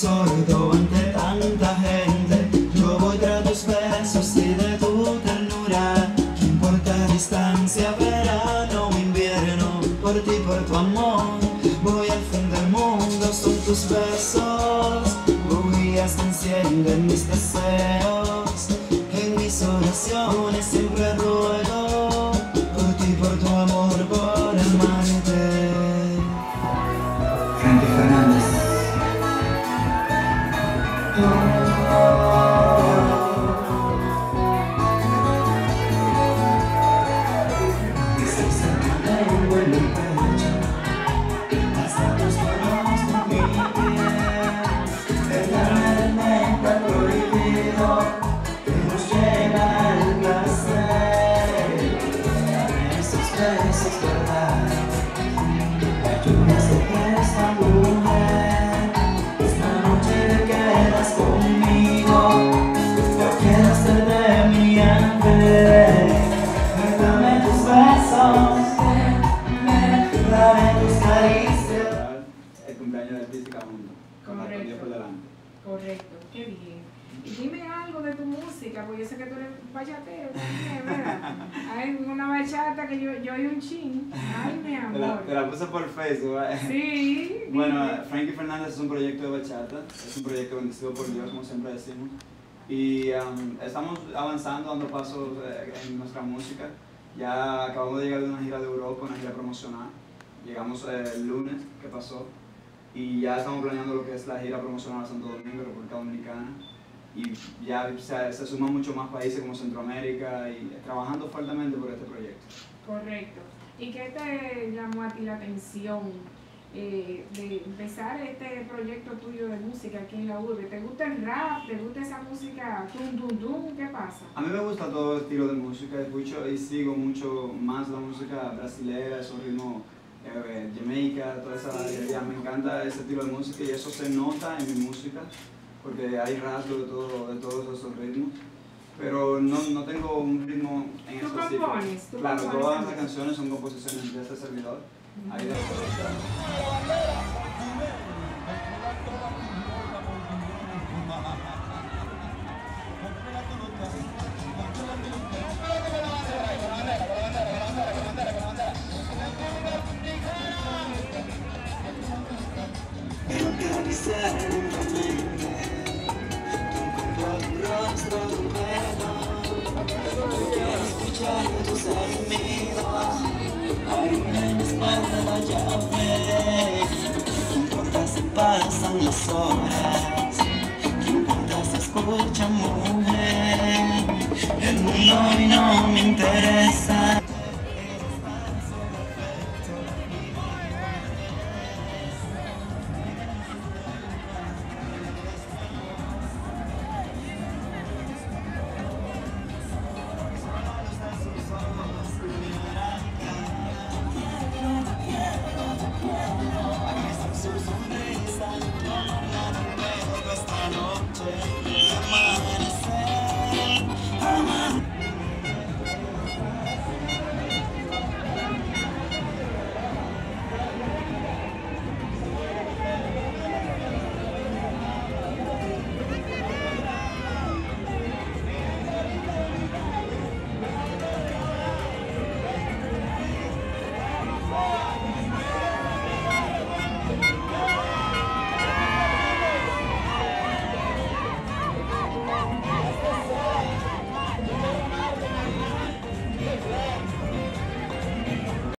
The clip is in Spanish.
sordo ante tanta gente, yo voy tras tus besos y de tu ternura. ¿Qué importa distancia, verano o invierno? Por ti, por tu amor, voy al fin del mundo. Son tus besos, bujías que encienden mis deseos. En mis oraciones siempre ruego por ti, por tu amor, por amarte. Frankie Fernández. El cumpleaños de Artística Mundo, con la Dios por delante. Correcto, qué bien. Y dime algo de tu música, porque yo sé que tú eres bachatero también, ¿verdad? Hay una bachata que yo oí un chin. Ay, mi amor. Te la puse por Facebook. Sí. Bueno, Frankie Fernández es un proyecto de bachata, es un proyecto bendecido por Dios, como siempre decimos. Y estamos avanzando, dando pasos en nuestra música. Ya acabamos de llegar de una gira de Europa, una gira promocional. Llegamos el lunes, que pasó, y ya estamos planeando lo que es la gira promocional a Santo Domingo, República Dominicana. Y ya se suman muchos más países como Centroamérica y trabajando fuertemente por este proyecto. Correcto. ¿Y qué te llamó a ti la atención de empezar este proyecto tuyo de música aquí en la urbe? ¿Te gusta el rap? ¿Te gusta esa música tum tum tum? ¿Qué pasa? A mí me gusta todo estilo de música, escucho y sigo mucho más la música brasilera, esos ritmos Jamaica, toda esa ya me encanta ese estilo de música y eso se nota en mi música porque hay rasgos de todos esos ritmos, pero no tengo un ritmo en ¿Tú específico. compones? Claro, todas las canciones son composiciones de este servidor. Ahí Tus gemidos, harina en mi espalda la llave. ¿Qué importa si pasan las horas? ¿Qué importa si escuchan mujer? El mundo a mí no me interesa.